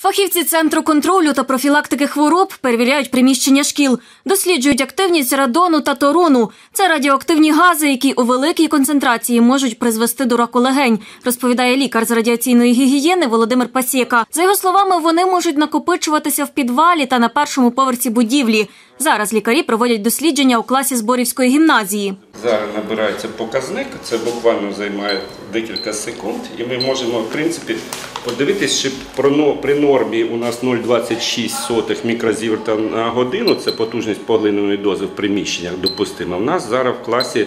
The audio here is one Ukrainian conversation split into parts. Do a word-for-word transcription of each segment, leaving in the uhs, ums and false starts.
Фахівці Центру контролю та профілактики хвороб перевіряють приміщення шкіл, досліджують активність радону та торону. Це радіоактивні гази, які у великій концентрації можуть призвести до раку легень, розповідає лікар з радіаційної гігієни Володимир Пасєка. За його словами, вони можуть накопичуватися в підвалі та на першому поверсі будівлі. Зараз лікарі проводять дослідження у класі Зборівської гімназії. Зараз набирається показник, це буквально займає декілька секунд, і ми можемо, в принципі, подивитися, що при нормі у нас нуль цілих двадцять шість сотих мікрозіверта на годину, це потужність поглиненої дози в приміщеннях допустима. У нас зараз в класі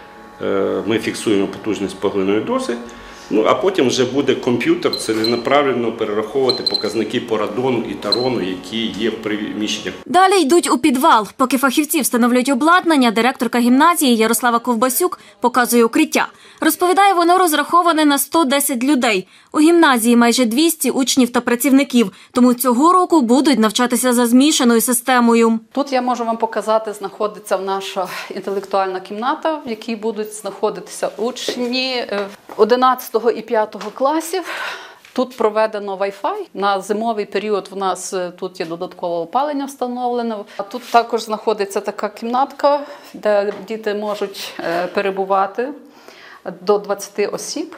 ми фіксуємо потужність поглиненої дози, ну, а потім вже буде комп'ютер ціленаправленно перераховувати показники по радону і торону, які є в приміщеннях. Далі йдуть у підвал. Поки фахівці встановлюють обладнання, директорка гімназії Ярослава Ковбасюк показує укриття. Розповідає, воно розраховане на сто десять людей. У гімназії майже двісті учнів та працівників, тому цього року будуть навчатися за змішаною системою. Тут я можу вам показати, знаходиться наша інтелектуальна кімната, в якій будуть знаходитися учні одинадцятого і п'ятого класів. Тут проведено Wi-Fi. На зимовий період в нас тут є додаткове опалення встановлено. А тут також знаходиться така кімнатка, де діти можуть перебувати до двадцяти осіб.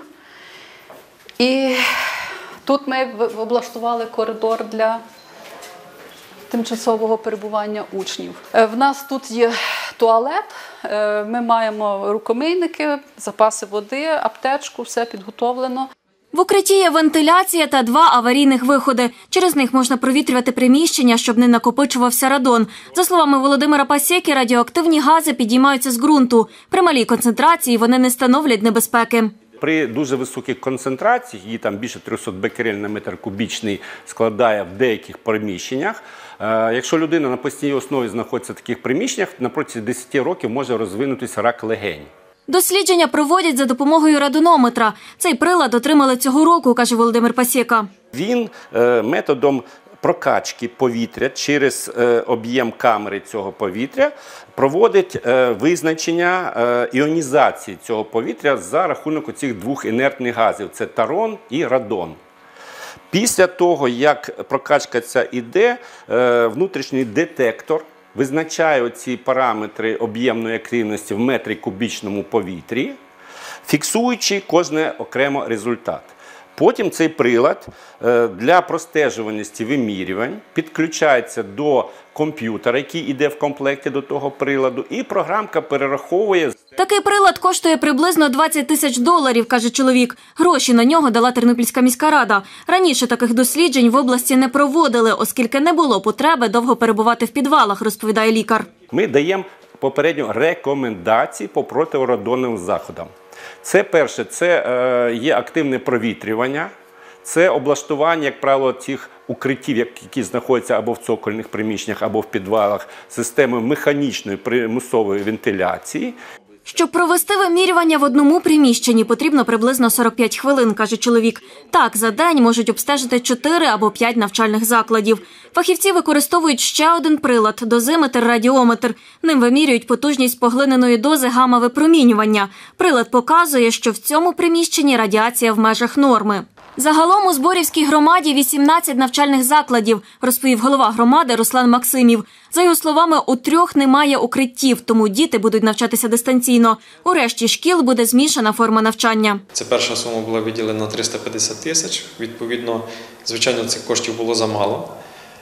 І тут ми облаштували коридор для тимчасового перебування учнів. В нас тут є туалет, ми маємо рукомийники, запаси води, аптечку, все підготовлено. В укритті є вентиляція та два аварійних виходи. Через них можна провітрювати приміщення, щоб не накопичувався радон. За словами Володимира Пасєки, радіоактивні гази підіймаються з ґрунту. При малій концентрації вони не становлять небезпеки. При дуже високих концентраціях, її там більше трьохсот бекерель на метр кубічний складає в деяких приміщеннях. Якщо людина на постійній основі знаходиться в таких приміщеннях, на протязі десяти років може розвинутися рак легень. Дослідження проводять за допомогою радонометра. Цей прилад отримали цього року, каже Володимир Пасєка. Він методом прокачки повітря через об'єм камери цього повітря проводить визначення іонізації цього повітря за рахунок цих двох інертних газів – це торон і радон. Після того, як прокачка ця йде, внутрішній детектор визначає ці параметри об'ємної активності в метрі кубічному повітрі, фіксуючи кожен окремо результат. Потім цей прилад для простежуваності вимірювань підключається до комп'ютера, який йде в комплекті до того приладу, і програмка перераховує. Такий прилад коштує приблизно двадцять тисяч доларів, каже чоловік. Гроші на нього дала Тернопільська міська рада. Раніше таких досліджень в області не проводили, оскільки не було потреби довго перебувати в підвалах, розповідає лікар. Ми даємо попередньо рекомендації по протирадоновим заходам. Це перше, це е, є активне провітрювання, це облаштування, як правило, цих укриттів, які знаходяться або в цокольних приміщеннях, або в підвалах, системи механічної примусової вентиляції. Щоб провести вимірювання в одному приміщенні, потрібно приблизно сорок п'ять хвилин, каже чоловік. Так, за день можуть обстежити чотири або п'ять навчальних закладів. Фахівці використовують ще один прилад – дозиметр-радіометр. Ним вимірюють потужність поглиненої дози гамма-випромінювання. Прилад показує, що в цьому приміщенні радіація в межах норми. Загалом у Зборівській громаді вісімнадцять навчальних закладів, розповів голова громади Руслан Максимів. За його словами, у трьох немає укриттів, тому діти будуть навчатися дистанційно. У решті шкіл буде змішана форма навчання. Це перша сума була виділена триста п'ятдесят тисяч. Відповідно, звичайно, цих коштів було замало.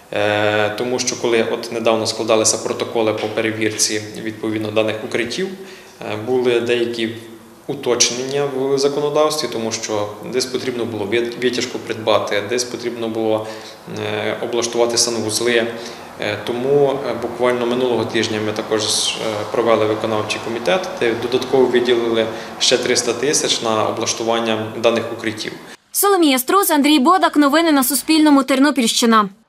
Тому що коли от недавно складалися протоколи по перевірці відповідно даних укриттів, були деякі уточнення в законодавстві, тому що десь потрібно було витяжку придбати, десь потрібно було облаштувати санвузли. Тому буквально минулого тижня ми також провели виконавчий комітет, де додатково виділили ще триста тисяч на облаштування даних укриттів. Соломія Струс, Андрій Бодак. Новини на Суспільному. Тернопільщина.